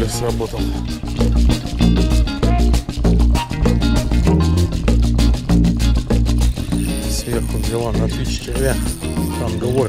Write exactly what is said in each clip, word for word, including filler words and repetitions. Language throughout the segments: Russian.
воблер сработал. Сверху взяла на твич червя. Там говор.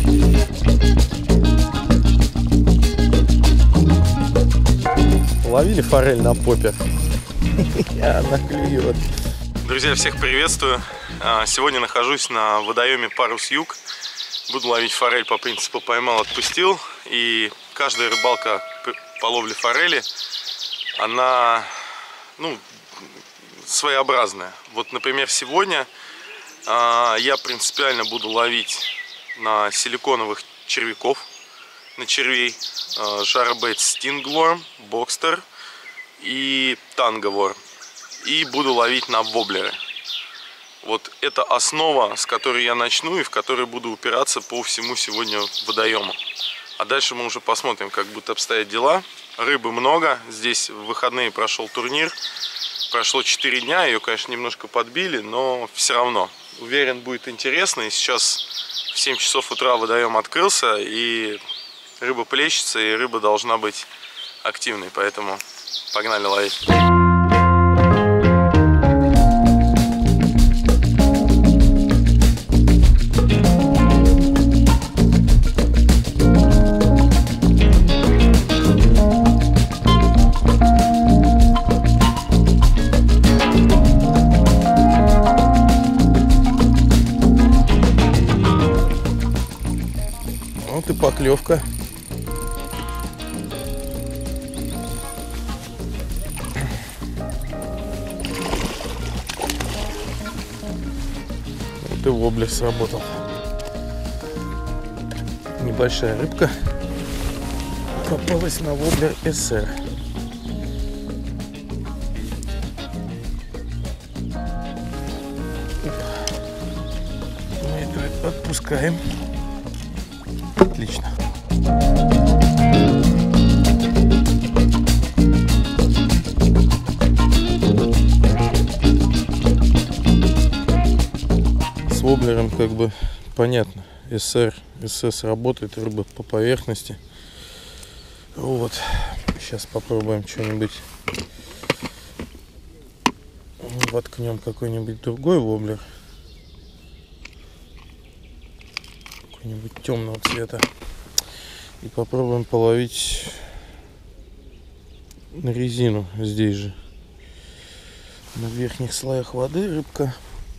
Ловили форель на попе. Она клюет. Друзья, всех приветствую. Сегодня нахожусь на водоеме Парус Юг. Буду ловить форель по принципу поймал, отпустил. И каждая рыбалка по ловле форели, она, ну, своеобразная. Вот, например, сегодня э, я принципиально буду ловить на силиконовых червяков, на червей, э, жаробейт Stingworm, Boxster и Tangoworm. И буду ловить на воблеры. Вот это основа, с которой я начну и в которой буду упираться по всему сегодня водоему. А дальше мы уже посмотрим, как будут обстоять дела. Рыбы много. Здесь в выходные прошел турнир. Прошло четыре дня. Ее, конечно, немножко подбили, но все равно. Уверен, будет интересно. И сейчас в семь часов утра водоем открылся. И рыба плещется, и рыба должна быть активной. Поэтому погнали ловить. Вот и поклевка. Вот и воблер сработал. Небольшая рыбка попалась на воблер эс эр. Мы эту отпускаем. Отлично. С воблером как бы понятно. эс эр, эс эс работает, рыба по поверхности. Вот. Сейчас попробуем что-нибудь. Воткнем какой-нибудь другой воблер. Какой-нибудь темного цвета. И попробуем половить на резину здесь же. На верхних слоях воды рыбка.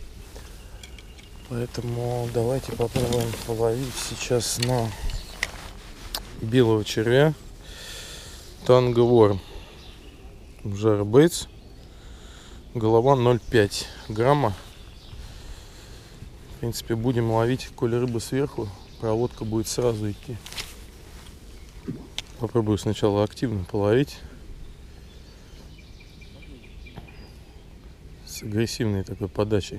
Поэтому давайте попробуем половить сейчас на белого червя. Tangoworm. Жаробейт. Голова ноль целых пять грамма. В принципе, будем ловить, коли рыба сверху, проводка будет сразу идти. Попробую сначала активно половить. С агрессивной такой подачей.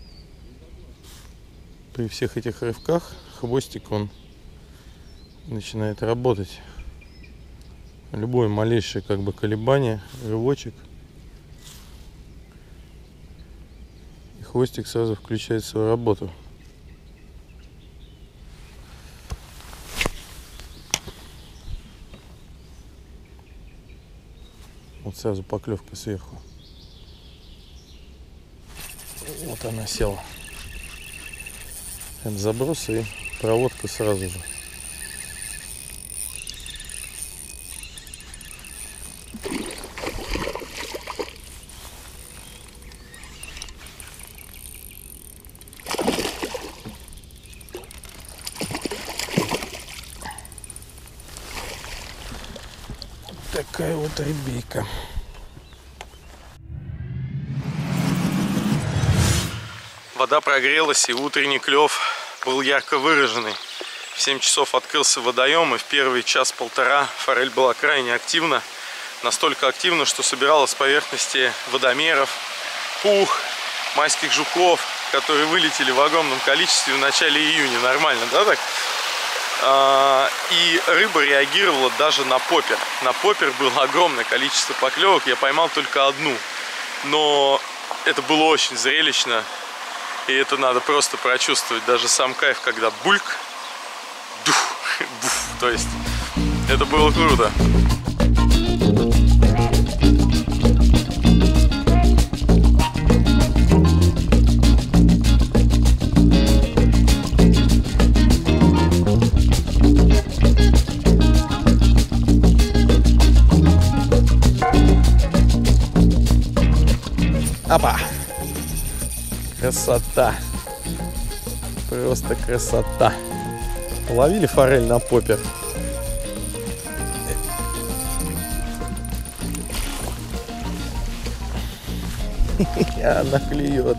При всех этих рывках хвостик, он начинает работать. Любое малейшее как бы колебание, рывочек. И хвостик сразу включает свою работу. Вот сразу поклевка сверху. Вот она села. Это заброс и проводка сразу же. Такая вот рыбейка. Вода прогрелась, и утренний клев был ярко выраженный. В семь часов открылся водоем, и в первый час-полтора форель была крайне активна. Настолько активна, что собирала с поверхности водомеров, пух, майских жуков, которые вылетели в огромном количестве в начале июня. Нормально, да, так? И рыба реагировала даже на поппер. На поппер было огромное количество поклевок. Я поймал только одну. Но это было очень зрелищно. И это надо просто прочувствовать. Даже сам кайф, когда бульк, дух, буф. То есть это было круто. красота. Просто красота. Ловили форель на попе? Она клюет.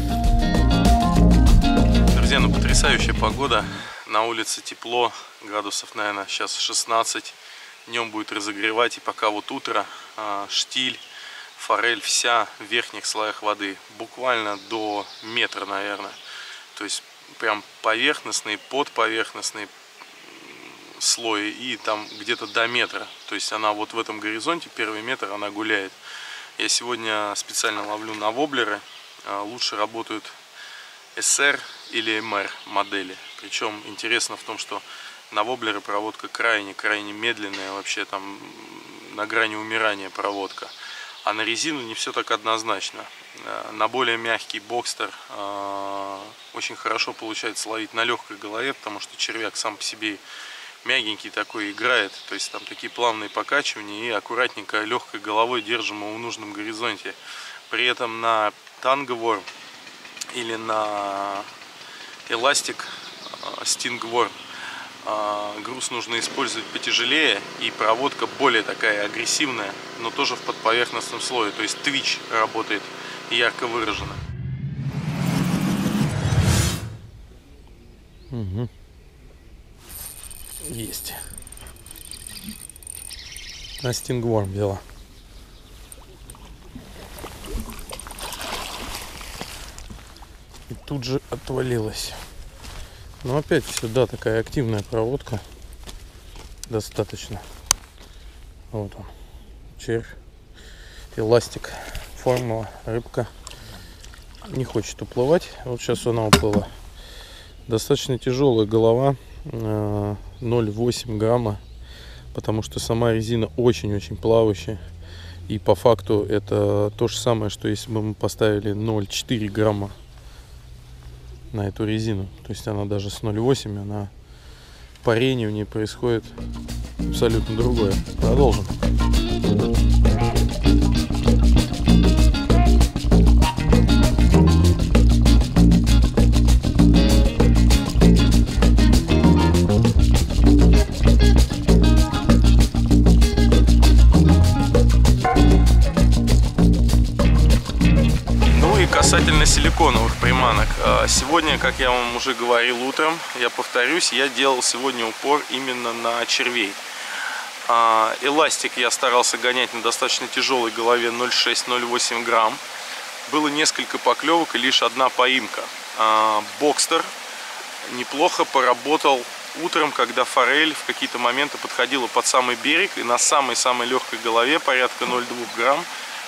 Друзья, ну потрясающая погода. На улице тепло, градусов, наверное, сейчас шестнадцать. Днем будет разогревать, и пока вот утро, штиль, форель вся в верхних слоях воды. Буквально до метра, наверное. То есть прям поверхностный, подповерхностный слой и там где-то до метра. То есть она вот в этом горизонте, первый метр, она гуляет. Я сегодня специально ловлю на воблеры. Лучше работают эс эр или эм эр модели. Причем интересно в том, что на воблеры проводка крайне-крайне медленная, вообще там на грани умирания проводка. А на резину не все так однозначно. На более мягкий бокстер очень хорошо получается ловить на легкой голове, потому что червяк сам по себе мягенький такой играет. То есть там такие плавные покачивания, и аккуратненько легкой головой держим его в нужном горизонте. При этом на Tango Worm или на Elastic Sting Worm груз нужно использовать потяжелее, и проводка более такая агрессивная, но тоже в подповерхностном слое. То есть твич работает ярко выраженно. Угу. Есть. На Sting Worm взяла. И тут же отвалилась. Но опять сюда такая активная проводка. Достаточно. Вот он. Червь. Эластик. Формула. Рыбка. Не хочет уплывать. Вот сейчас она уплыла. Достаточно тяжелая голова. ноль целых восемь десятых грамма. Потому что сама резина очень-очень плавающая. И по факту это то же самое, что если бы мы поставили ноль целых четыре десятых грамма на эту резину. То есть она даже с ноль целых восемь, она парение у нее происходит абсолютно другое. Продолжим. Касательно силиконовых приманок, сегодня, как я вам уже говорил утром, я повторюсь, я делал сегодня упор именно на червей. Эластик я старался гонять на достаточно тяжелой голове ноль целых шесть — ноль целых восемь грамм. Было несколько поклевок и лишь одна поимка. Бокстер неплохо поработал утром, когда форель в какие-то моменты подходила под самый берег, и на самой-самой легкой голове, порядка ноль целых два грамм,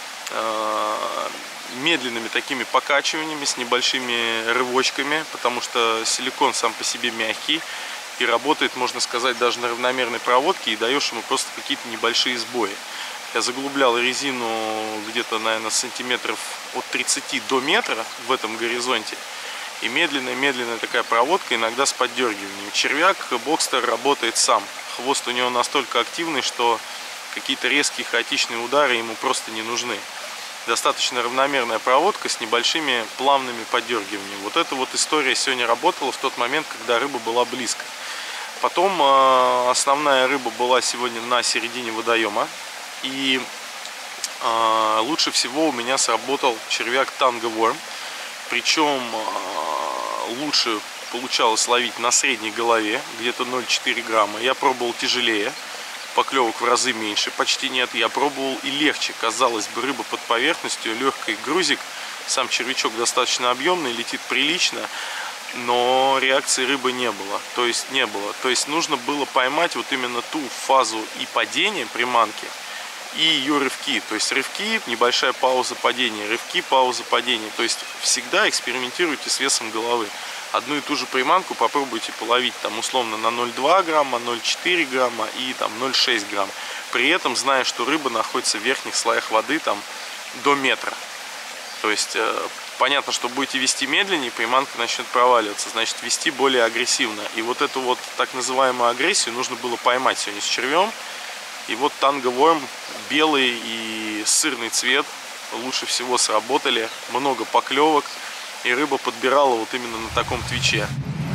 медленными такими покачиваниями, с небольшими рывочками, потому что силикон сам по себе мягкий и работает, можно сказать, даже на равномерной проводке, и даешь ему просто какие-то небольшие сбои. Я заглублял резину где-то, наверное, сантиметров от тридцати до метра в этом горизонте, и медленная-медленная такая проводка, иногда с поддергиванием. Червяк, бокстер работает сам. Хвост у него настолько активный, что какие-то резкие хаотичные удары ему просто не нужны. Достаточно равномерная проводка с небольшими плавными поддергиваниями. Вот эта вот история сегодня работала в тот момент, когда рыба была близко. Потом э, основная рыба была сегодня на середине водоема. И э, лучше всего у меня сработал червяк Tango Worm. Причем э, лучше получалось ловить на средней голове, где-то ноль целых четыре десятых грамма. Я пробовал тяжелее. Поклевок в разы меньше, почти нет. Я пробовал и легче. Казалось бы, рыба под поверхностью, легкий грузик. Сам червячок достаточно объемный, летит прилично, но реакции рыбы не было. То есть не было. То есть нужно было поймать вот именно ту фазу и падения приманки, и ее рывки. То есть рывки, небольшая пауза падения, рывки, пауза падения. То есть всегда экспериментируйте с весом головы. Одну и ту же приманку попробуйте половить там условно на ноль целых два грамма, ноль целых четыре грамма и там ноль целых шесть грамм. При этом зная, что рыба находится в верхних слоях воды там до метра. То есть э, понятно, что будете вести медленнее, приманка начнет проваливаться. Значит, вести более агрессивно. И вот эту вот так называемую агрессию нужно было поймать сегодня с червем. И вот Tango Worm, белый и сырный цвет лучше всего сработали. Много поклевок. и рыба подбирала вот именно на таком твиче.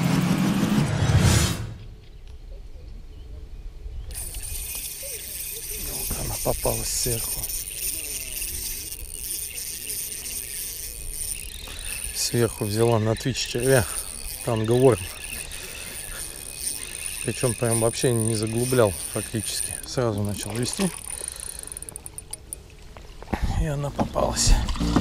Она попалась сверху. Сверху взяла на твич червя танго-ворм. Причем прям вообще не заглублял фактически. Сразу начал вести. И она попалась.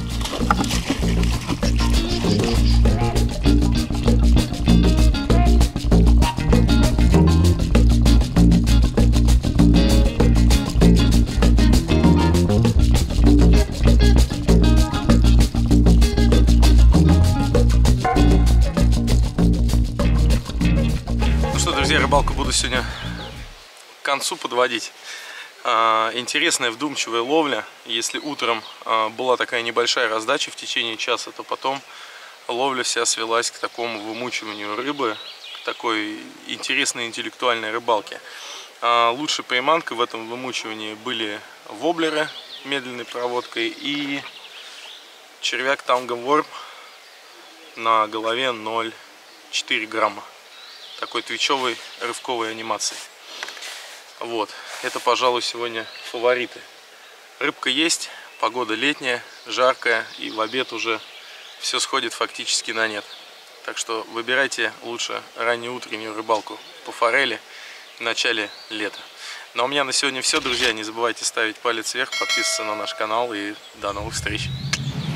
Рыбалку буду сегодня к концу подводить. Интересная вдумчивая ловля. Если утром была такая небольшая раздача в течение часа, то потом ловля вся свелась к такому вымучиванию рыбы, к такой интересной интеллектуальной рыбалке. Лучшей приманкой в этом вымучивании были воблеры медленной проводкой и червяк танго-ворм на голове ноль целых четыре грамма. Такой твичевой рывковой анимации. Вот, это, пожалуй, сегодня фавориты. Рыбка есть, погода летняя, жаркая, и в обед уже все сходит фактически на нет. Так что выбирайте лучше раннеутреннюю рыбалку по форели в начале лета. Ну а у меня на сегодня все, друзья. Не забывайте ставить палец вверх, подписываться на наш канал, и до новых встреч.